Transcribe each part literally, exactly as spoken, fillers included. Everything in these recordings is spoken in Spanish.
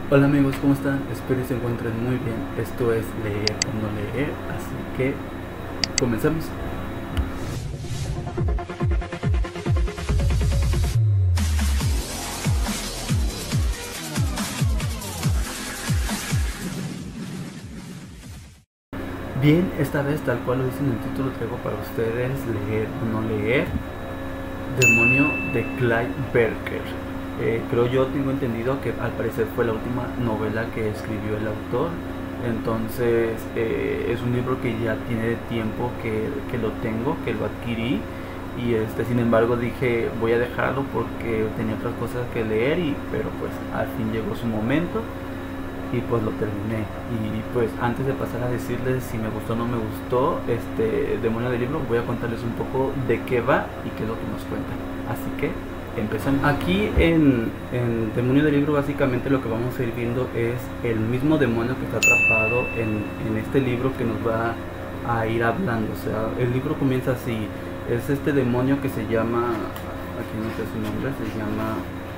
Hola amigos, ¿cómo están? Espero que se encuentren muy bien. Esto es Leer o No Leer, así que comencemos. Bien, esta vez, tal cual lo dice en el título, traigo para ustedes Leer o No Leer, Demonio de Clive Barker. Eh, creo yo, tengo entendido que al parecer fue la última novela que escribió el autor. Entonces eh, es un libro que ya tiene tiempo que, que lo tengo, que lo adquirí. Y este, sin embargo dije voy a dejarlo porque tenía otras cosas que leer, y, pero pues al fin llegó su momento y pues lo terminé. Y pues antes de pasar a decirles si me gustó o no me gustó este Demonio del Libro, voy a contarles un poco de qué va y qué es lo que nos cuenta. Así que empezamos. Aquí en, en Demonio del Libro básicamente lo que vamos a ir viendo es el mismo demonio que está atrapado en, en este libro que nos va a ir hablando. O sea, el libro comienza así. Es este demonio que se llama, aquí no sé su nombre, se llama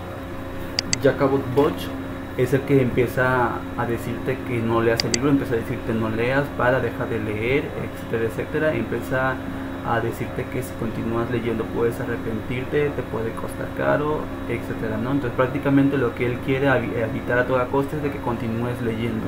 Jacobot Botch. Es el que empieza a decirte que no leas el libro, empieza a decirte no leas, para, deja de leer, etcétera, etcétera. Empieza a decirte que si continúas leyendo puedes arrepentirte, te puede costar caro, etcétera, ¿no? Entonces prácticamente lo que él quiere evitar a toda costa es de que continúes leyendo,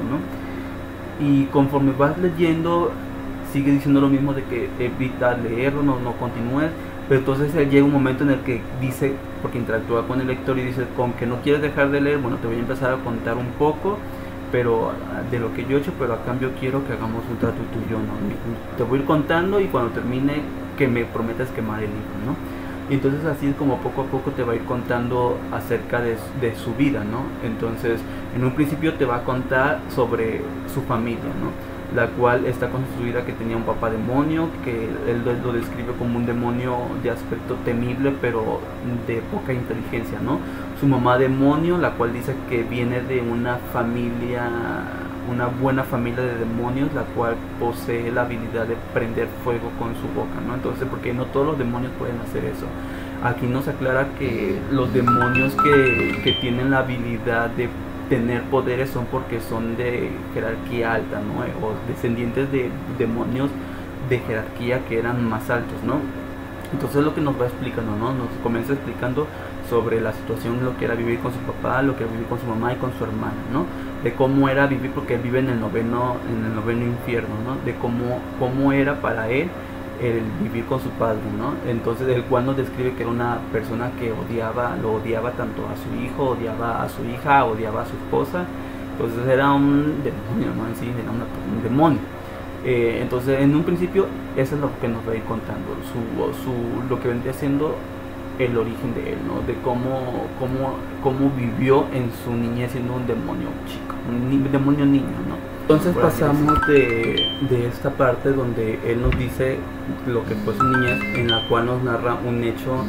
¿no? Y conforme vas leyendo sigue diciendo lo mismo, de que evita leerlo, no, no continúes. Pero entonces él llega un momento en el que dice, porque interactúa con el lector y dice, con que no quieres dejar de leer, bueno, te voy a empezar a contar un poco pero de lo que yo he hecho, pero a cambio quiero que hagamos un trato tú y yo, ¿no? Te voy a ir contando y cuando termine que me prometas quemar el libro, ¿no? Y entonces así es como poco a poco te va a ir contando acerca de, de su vida, ¿no? Entonces en un principio te va a contar sobre su familia, ¿no? La cual está constituida que tenía un papá demonio, que él lo describe como un demonio de aspecto temible pero de poca inteligencia, ¿no? Su mamá demonio, la cual dice que viene de una familia, una buena familia de demonios, la cual posee la habilidad de prender fuego con su boca, ¿no? Entonces, porque no todos los demonios pueden hacer eso. Aquí nos aclara que los demonios que, que tienen la habilidad de tener poderes son porque son de jerarquía alta, ¿no? O descendientes de demonios de jerarquía que eran más altos, ¿no? Entonces lo que nos va explicando, ¿no? Nos comienza explicando sobre la situación, lo que era vivir con su papá, lo que era vivir con su mamá y con su hermana, ¿no? De cómo era vivir, porque él vive en el noveno, en el noveno infierno, ¿no? De cómo, cómo era para él el vivir con su padre, ¿no? Entonces el cual nos describe que era una persona que odiaba, lo odiaba tanto a su hijo, odiaba a su hija, odiaba a su esposa. Entonces era un demonio, ¿no? En sí, era una, un demonio. Eh, entonces en un principio eso es lo que nos va a ir contando, su, su, lo que vendría siendo el origen de él, ¿no? De cómo, cómo, cómo vivió en su niñez siendo un demonio chico, un ni, demonio niño, ¿no? Entonces pasamos de, de esta parte donde él nos dice lo que fue su niñez, en la cual nos narra un hecho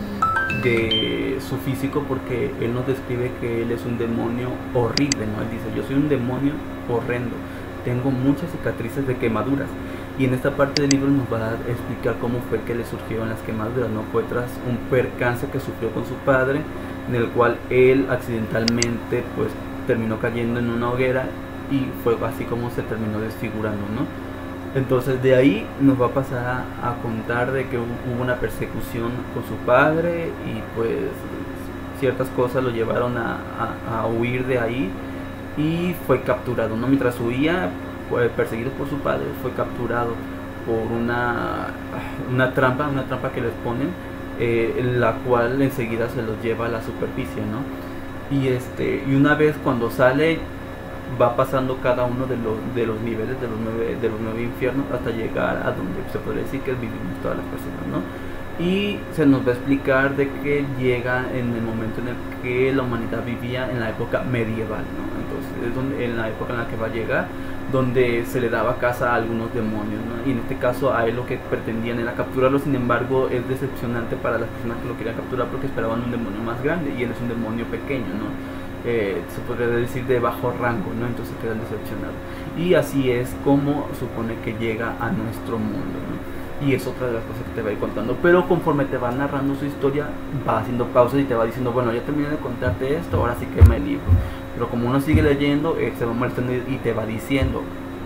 de su físico, porque él nos describe que él es un demonio horrible, ¿no? Él dice, yo soy un demonio horrendo, tengo muchas cicatrices de quemaduras. Y en esta parte del libro nos va a explicar cómo fue que le surgieron las quemaduras, ¿no? Fue tras un percance que sufrió con su padre, en el cual él accidentalmente pues terminó cayendo en una hoguera y fue así como se terminó desfigurando, ¿no? Entonces de ahí nos va a pasar a, a contar de que hubo una persecución con su padre y pues ciertas cosas lo llevaron a, a, a huir de ahí y fue capturado, ¿no? Mientras huía, fue perseguido por su padre, fue capturado por una, una trampa, una trampa que les ponen, eh, la cual enseguida se los lleva a la superficie, ¿no? Y este, y una vez cuando sale, va pasando cada uno de los, de los niveles de los, nueve, de los nueve infiernos hasta llegar a donde se podría decir que vivimos todas las personas, ¿no? Y se nos va a explicar de que llega en el momento en el que la humanidad vivía en la época medieval, ¿no? Entonces es donde, en la época en la que va a llegar, donde se le daba caza a algunos demonios, ¿no? Y en este caso a él lo que pretendían era capturarlo. Sin embargo es decepcionante para las personas que lo querían capturar porque esperaban un demonio más grande y él es un demonio pequeño, ¿no? Eh, se podría decir de bajo rango, ¿no? Entonces quedan decepcionados. Y así es como supone que llega a nuestro mundo, ¿no? Y es otra de las cosas que te va a ir contando. Pero conforme te va narrando su historia, va haciendo pausas y te va diciendo, bueno, ya terminé de contarte esto, ahora sí quema el libro. Pero como uno sigue leyendo, eh, se va molestando y te va diciendo,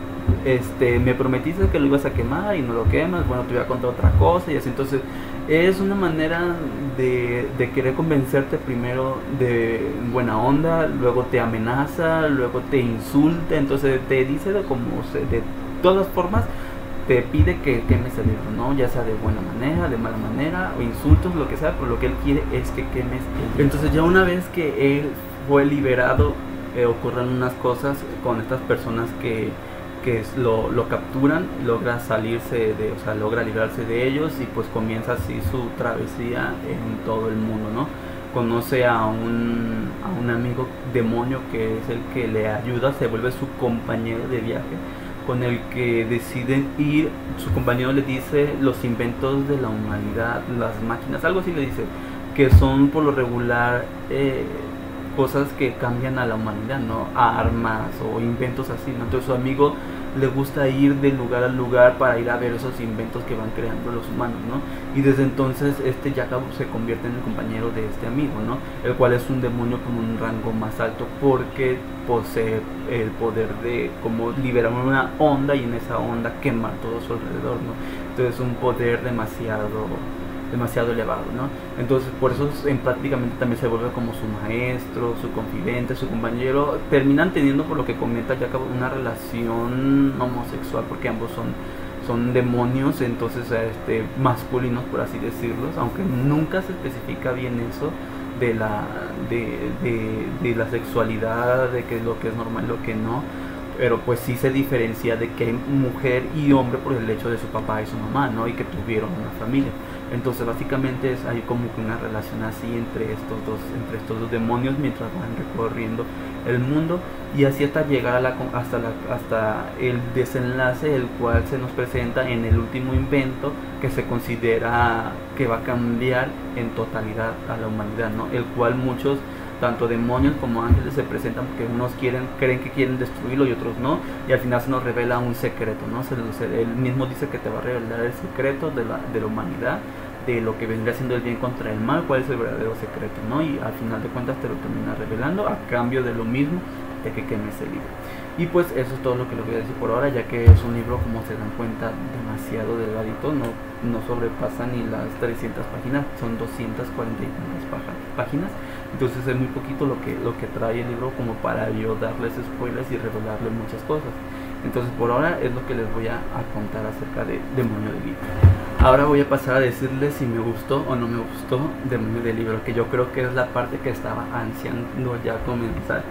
este, me prometiste que lo ibas a quemar y no lo quemas, bueno, te voy a contar otra cosa y así. Entonces es una manera de, de querer convencerte primero de buena onda, luego te amenaza, luego te insulta, entonces te dice de como se, de todas formas te pide que quemes el libro, ¿no? Ya sea de buena manera, de mala manera, o insultos, lo que sea, pero lo que él quiere es que quemes el libro. Entonces ya una vez que él fue liberado, eh, ocurren unas cosas con estas personas que que lo, lo capturan, logra salirse de, o sea, logra librarse de ellos y pues comienza así su travesía en todo el mundo, ¿no? Conoce a un, a un amigo demonio que es el que le ayuda, se vuelve su compañero de viaje, con el que deciden ir. Su compañero le dice los inventos de la humanidad, las máquinas, algo así le dice, que son por lo regular eh, cosas que cambian a la humanidad, ¿no? A armas o inventos así, ¿no? Entonces su amigo le gusta ir de lugar a lugar para ir a ver esos inventos que van creando los humanos, ¿no? Y desde entonces este Jacob se convierte en el compañero de este amigo, ¿no? El cual es un demonio con un rango más alto porque posee el poder de como liberar una onda y en esa onda quemar todo su alrededor, ¿no? Entonces es un poder demasiado demasiado elevado, ¿no? Entonces por eso en prácticamente también se vuelve como su maestro, su confidente, su compañero. Terminan teniendo, por lo que comenta Jacob, una relación homosexual porque ambos son son demonios, entonces este masculinos, por así decirlos, aunque nunca se especifica bien eso de la de, de, de la sexualidad, de qué es lo que es normal y lo que no. Pero pues sí se diferencia de que hay mujer y hombre por el hecho de su papá y su mamá, ¿no? Y que tuvieron una familia. Entonces básicamente es, hay como que una relación así entre estos dos, entre estos dos demonios mientras van recorriendo el mundo, y así hasta llegar a la, hasta, la, hasta el desenlace, el cual se nos presenta en el último invento que se considera que va a cambiar en totalidad a la humanidad, ¿no? El cual muchos, tanto demonios como ángeles, se presentan porque unos quieren, creen que quieren destruirlo y otros no, y al final se nos revela un secreto, ¿no? Se, se, él mismo dice que te va a revelar el secreto de la, de la humanidad, de lo que vendría siendo el bien contra el mal, cuál es el verdadero secreto, ¿no? Y al final de cuentas te lo termina revelando a cambio de lo mismo, de que quemes el libro. Y pues eso es todo lo que les voy a decir por ahora, ya que es un libro, como se dan cuenta, demasiado delgadito, no, no sobrepasa ni las trescientas páginas, son doscientas cuarenta y tantas páginas, entonces es muy poquito lo que, lo que trae el libro como para yo darles spoilers y revelarles muchas cosas. Entonces por ahora es lo que les voy a, a contar acerca de Demonio de Libro. Ahora voy a pasar a decirles si me gustó o no me gustó Demonio de Libro, que yo creo que es la parte que estaba ansiando ya comenzar.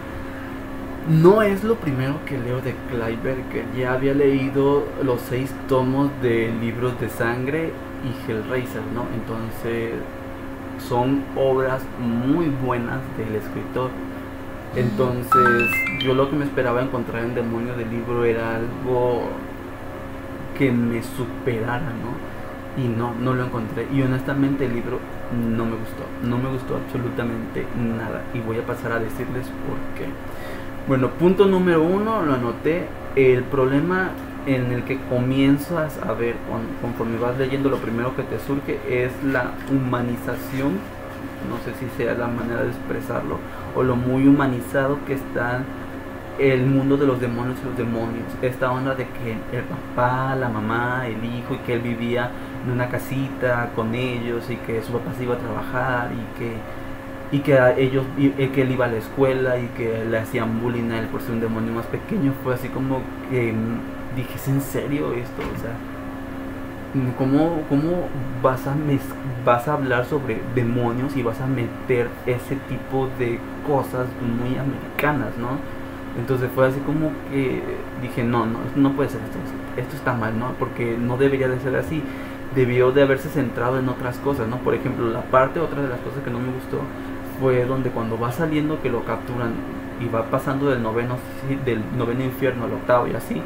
No es lo primero que leo de Clive Barker, ya había leído los seis tomos de Libros de Sangre y Hellraiser, ¿no? Entonces son obras muy buenas del escritor. Entonces yo lo que me esperaba encontrar en Demonio del Libro era algo que me superara, ¿no? Y no, no lo encontré. Y honestamente el libro no me gustó, no me gustó absolutamente nada. Y voy a pasar a decirles por qué. Bueno, punto número uno, lo anoté. El problema en el que comienzas a ver conforme vas leyendo, lo primero que te surge es la humanización, no sé si sea la manera de expresarlo, o lo muy humanizado que está el mundo de los demonios y los demonios. Esta onda de que el papá, la mamá, el hijo, y que él vivía en una casita con ellos y que su papá se iba a trabajar y que y que a ellos y, que él iba a la escuela y que le hacían bullying a él por ser un demonio más pequeño. Fue así como que dije, ¿es en serio esto? O sea, ¿cómo, cómo vas a mez vas a hablar sobre demonios y vas a meter ese tipo de cosas muy americanas, ¿no? Entonces fue así como que dije, no, no, no puede ser esto, esto está mal, ¿no? Porque no debería de ser así, debió de haberse centrado en otras cosas, ¿no? Por ejemplo, la parte, otra de las cosas que no me gustó fue donde cuando va saliendo que lo capturan y va pasando del noveno, del noveno infierno al octavo y así,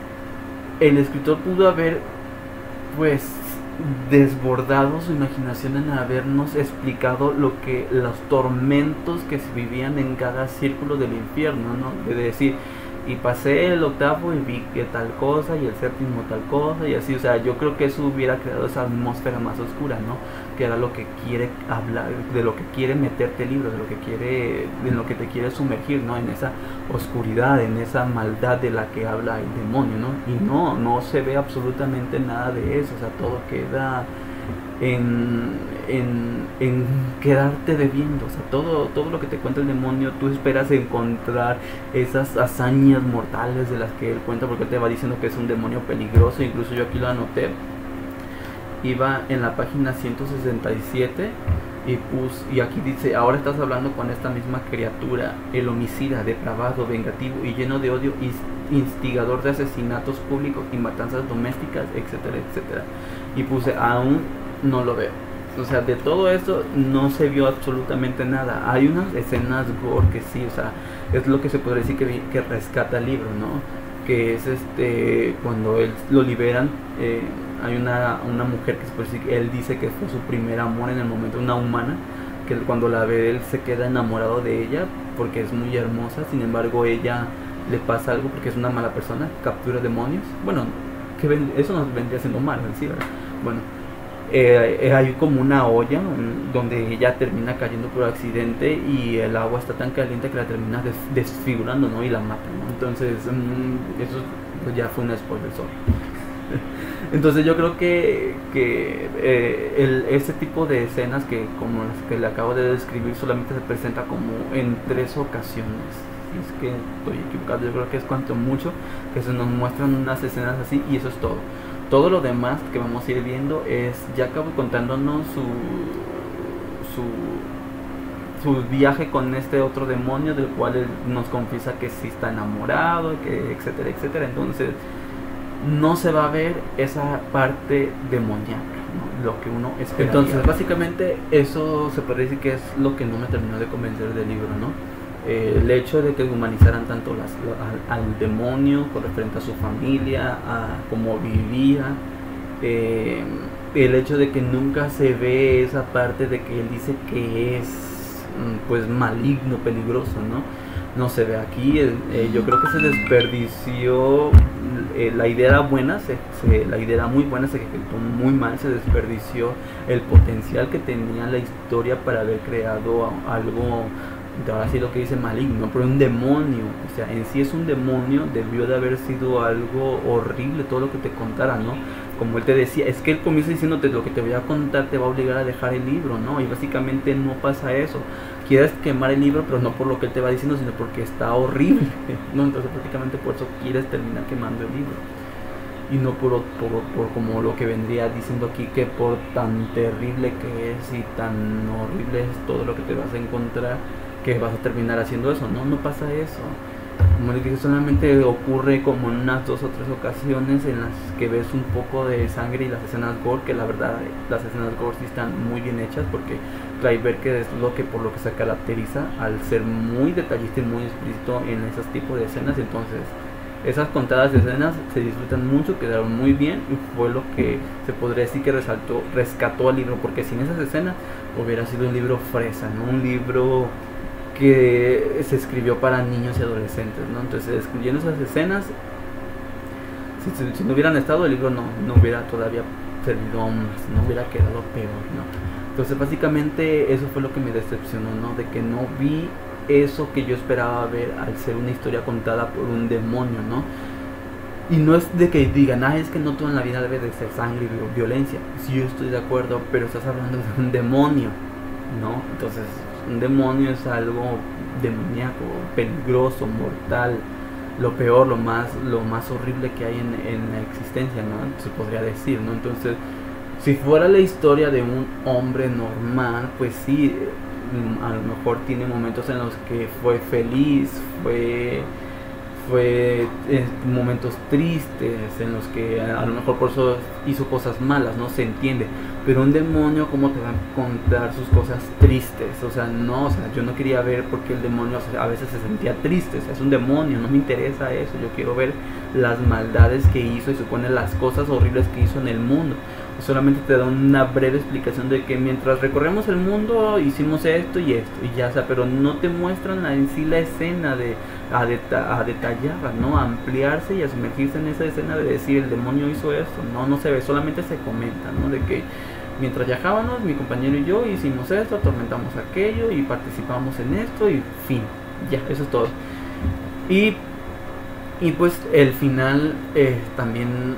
el escritor pudo haber pues desbordado su imaginación en habernos explicado lo que los tormentos que se vivían en cada círculo del infierno, ¿no? De decir, y pasé el octavo y vi que tal cosa y el séptimo tal cosa y así, o sea, yo creo que eso hubiera creado esa atmósfera más oscura, ¿no? Que era lo que quiere hablar, de lo que quiere meterte el libro, de lo que quiere, en lo que te quiere sumergir, ¿no? En esa oscuridad, en esa maldad de la que habla el demonio, ¿no? Y no, no se ve absolutamente nada de eso, o sea, todo queda en, en, en quedarte debiendo, o sea, todo, todo lo que te cuenta el demonio, tú esperas encontrar esas hazañas mortales de las que él cuenta, porque él te va diciendo que es un demonio peligroso. Incluso yo aquí lo anoté, iba en la página ciento sesenta y siete y, pus, y aquí dice: ahora estás hablando con esta misma criatura, el homicida, depravado, vengativo y lleno de odio, instigador de asesinatos públicos y matanzas domésticas, etcétera, etcétera. Y puse: aún no lo veo. O sea, de todo esto no se vio absolutamente nada. Hay unas escenas gore que sí, o sea, es lo que se podría decir que, que rescata el libro, ¿no? Que es este, cuando él lo liberan, eh, hay una, una mujer que se puede decir que él dice que fue su primer amor en el momento, una humana, que cuando la ve él se queda enamorado de ella porque es muy hermosa. Sin embargo, ella le pasa algo porque es una mala persona, captura demonios. Bueno, que ven, eso nos vendría siendo malo en sí, ¿verdad? Bueno, Eh, hay como una olla um, donde ella termina cayendo por accidente y el agua está tan caliente que la termina des desfigurando, ¿no? Y la mata, ¿no? Entonces um, eso pues ya fue un spoiler solo. Entonces yo creo que, que eh, el, ese tipo de escenas que como las que le acabo de describir solamente se presenta como en tres ocasiones. Si es que estoy equivocado, yo creo que es cuanto mucho que se nos muestran unas escenas así y eso es todo. Todo lo demás que vamos a ir viendo es ya acabo contándonos su, su, su viaje con este otro demonio, del cual él nos confiesa que sí está enamorado, que etcétera, etcétera. Entonces no se va a ver esa parte demoníaca, ¿no? Lo que uno espera. Entonces básicamente eso se puede decir que es lo que no me terminó de convencer del libro, ¿no? Eh, el hecho de que humanizaran tanto las, al, al demonio con referente a su familia, a cómo vivía, eh, el hecho de que nunca se ve esa parte de que él dice que es pues maligno, peligroso, ¿no? No se ve aquí. Eh, yo creo que se desperdició, eh, la idea era buena, se, se, la idea era muy buena, se ejecutó muy mal, se desperdició el potencial que tenía la historia para haber creado algo, ahora sí lo que dice maligno, pero un demonio. O sea, en sí es un demonio, debió de haber sido algo horrible todo lo que te contara, ¿no? Como él te decía, es que él comienza diciéndote: lo que te voy a contar te va a obligar a dejar el libro, ¿no? Y básicamente no pasa eso. Quieres quemar el libro, pero no por lo que él te va diciendo, sino porque está horrible, ¿no? Entonces prácticamente por eso quieres terminar quemando el libro. Y no por, por, por como lo que vendría diciendo aquí, que por tan terrible que es y tan horrible es todo lo que te vas a encontrar, que vas a terminar haciendo eso. No, no pasa eso. Como les dije, solamente ocurre como en unas dos o tres ocasiones en las que ves un poco de sangre y las escenas gore, que la verdad las escenas gore sí están muy bien hechas, porque Clive Barker es lo que por lo que se caracteriza al ser muy detallista y muy explícito en esos tipos de escenas. Entonces esas contadas escenas se disfrutan mucho, quedaron muy bien y fue lo que se podría decir que resaltó, rescató al libro, porque sin esas escenas hubiera sido un libro fresa, ¿no? Un libro que se escribió para niños y adolescentes, ¿no? Entonces, excluyendo esas escenas, si, si, si no hubieran estado, el libro no, no hubiera todavía servido aún más, no hubiera quedado peor, ¿no? Entonces básicamente eso fue lo que me decepcionó, ¿no? De que no vi eso que yo esperaba ver al ser una historia contada por un demonio, ¿no? Y no es de que digan: ah, es que no todo en la vida debe de ser sangre y violencia. Sí, yo estoy de acuerdo, pero estás hablando de un demonio, ¿no? Entonces un demonio es algo demoníaco, peligroso, mortal, lo peor, lo más, lo más horrible que hay en, en la existencia, ¿no? Se podría decir, ¿no? Entonces, si fuera la historia de un hombre normal, pues sí, a lo mejor tiene momentos en los que fue feliz, fue, fue eh, momentos tristes, en los que a lo mejor por eso hizo cosas malas, ¿no? Se entiende. pero un demonio, ¿cómo te va a contar sus cosas tristes? O sea, no, o sea, yo no quería ver porque el demonio a veces se sentía triste. O sea, es un demonio, no me interesa eso. Yo quiero ver las maldades que hizo y supone las cosas horribles que hizo en el mundo. Solamente te da una breve explicación de que mientras recorremos el mundo hicimos esto y esto y ya, o sea, pero no te muestran en sí la escena de a, deta a detallarla, ¿no? A ampliarse y a sumergirse en esa escena de decir el demonio hizo esto. No, no se ve, solamente se comenta, ¿no? De que mientras viajábamos, mi compañero y yo hicimos esto, atormentamos aquello y participamos en esto y fin, ya, eso es todo. Y, y pues el final eh, también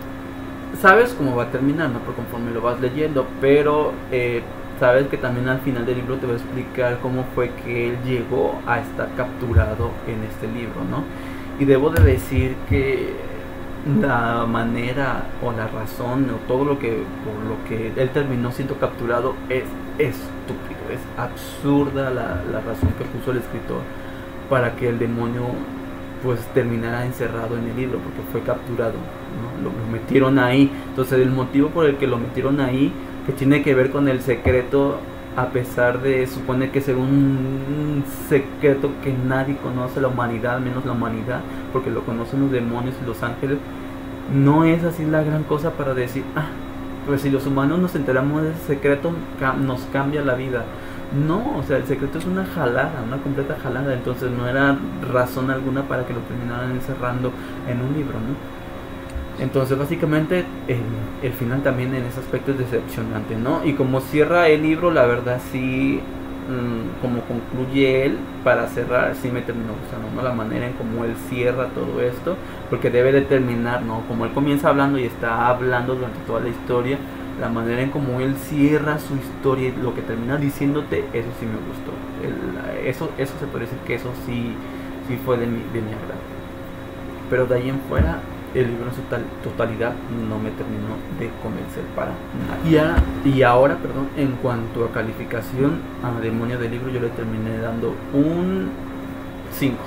sabes cómo va a terminar, ¿no? Por conforme lo vas leyendo, pero eh, sabes que también al final del libro te va a explicar cómo fue que él llegó a estar capturado en este libro, ¿no? Y debo de decir que la manera o la razón o todo lo que por lo que él terminó siendo capturado es estúpido, es absurda la, la razón que puso el escritor para que el demonio pues terminara encerrado en el libro, porque fue capturado, ¿no? Lo, lo metieron ahí. Entonces el motivo por el que lo metieron ahí, que tiene que ver con el secreto, a pesar de supone que es un secreto que nadie conoce, la humanidad, menos la humanidad, porque lo conocen los demonios y los ángeles, no es así la gran cosa para decir, ah, pues si los humanos nos enteramos de ese secreto, nos cambia la vida. No, o sea, el secreto es una jalada, una completa jalada, entonces no era razón alguna para que lo terminaran encerrando en un libro, ¿no? Entonces básicamente el, el final también en ese aspecto es decepcionante, ¿no? Y como cierra el libro, la verdad sí, mmm, como concluye él, para cerrar, sí me terminó gustando, ¿no? La manera en cómo él cierra todo esto, porque debe de terminar, ¿no? Como él comienza hablando y está hablando durante toda la historia, la manera en cómo él cierra su historia y lo que termina diciéndote, eso sí me gustó. El, eso, eso se puede decir que eso sí, sí fue de mi, de mi agrado. Pero de ahí en fuera, el libro en su tal, totalidad no me terminó de convencer para nada. Y, a, y ahora, perdón, en cuanto a calificación a Demonio del Libro, yo le terminé dando un cinco.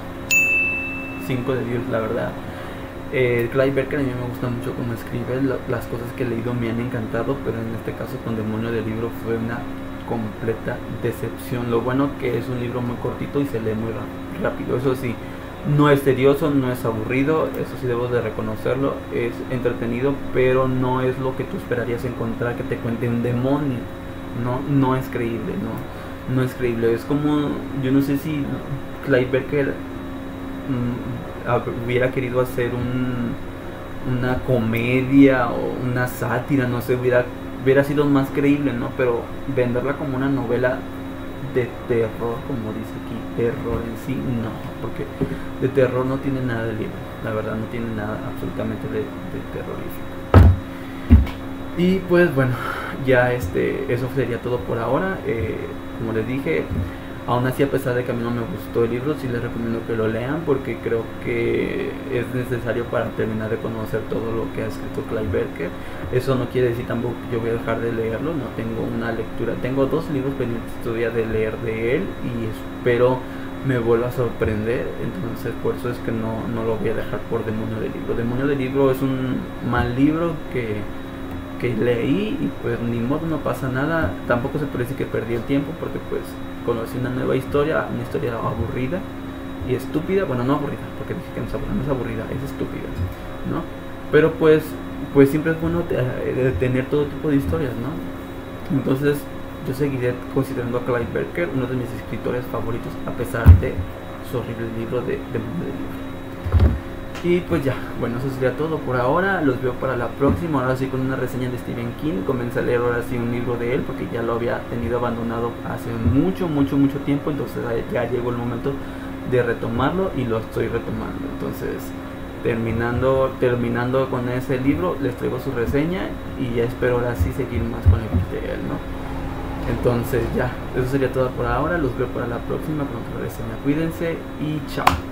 cinco de diez, la verdad. Eh, Clive Barker a mí me gusta mucho cómo escribe, la, las cosas que he leído me han encantado, pero en este caso con Demonio del Libro fue una completa decepción. Lo bueno que es un libro muy cortito y se lee muy rápido, eso sí, no es tedioso, no es aburrido, eso sí debo de reconocerlo, es entretenido, pero no es lo que tú esperarías encontrar que te cuente un demonio, no, no es creíble, no, no es creíble, es como, yo no sé si Clive Barker mmm, hubiera querido hacer un, una comedia o una sátira, no sé, hubiera, hubiera sido más creíble, ¿no? Pero venderla como una novela de terror, como dice aquí, terror en sí, no, porque de terror no tiene nada de libro, la verdad no tiene nada absolutamente de, de terrorífico. Y pues bueno, ya este, eso sería todo por ahora. Eh, como les dije, aún así, a pesar de que a mí no me gustó el libro, sí les recomiendo que lo lean, porque creo que es necesario para terminar de conocer todo lo que ha escrito Clive Barker. Eso no quiere decir tampoco que yo voy a dejar de leerlo, no tengo una lectura, tengo dos libros pendientes todavía de leer de él y espero me vuelva a sorprender, entonces por eso es que no, no lo voy a dejar por Demonio del Libro. Demonio del Libro es un mal libro que... que leí y pues ni modo, no pasa nada. Tampoco se puede decir que perdí el tiempo, porque pues conocí una nueva historia, una historia aburrida y estúpida. Bueno, no aburrida, porque dije que no es aburrida, no es aburrida, es estúpida, ¿no? Pero pues pues siempre es bueno tener todo tipo de historias, ¿no? Entonces yo seguiré considerando a Clive Barker uno de mis escritores favoritos, a pesar de su horrible libro de Demonio del Libro. Y pues ya, bueno, eso sería todo por ahora. Los veo para la próxima, ahora sí con una reseña de Stephen King. Comencé a leer ahora sí un libro de él, porque ya lo había tenido abandonado hace mucho, mucho, mucho tiempo. Entonces ya llegó el momento de retomarlo y lo estoy retomando. Entonces terminando, terminando con ese libro, les traigo su reseña y ya espero ahora sí seguir más con el de él, ¿no? Entonces ya, eso sería todo por ahora. Los veo para la próxima con otra reseña. Cuídense y chao.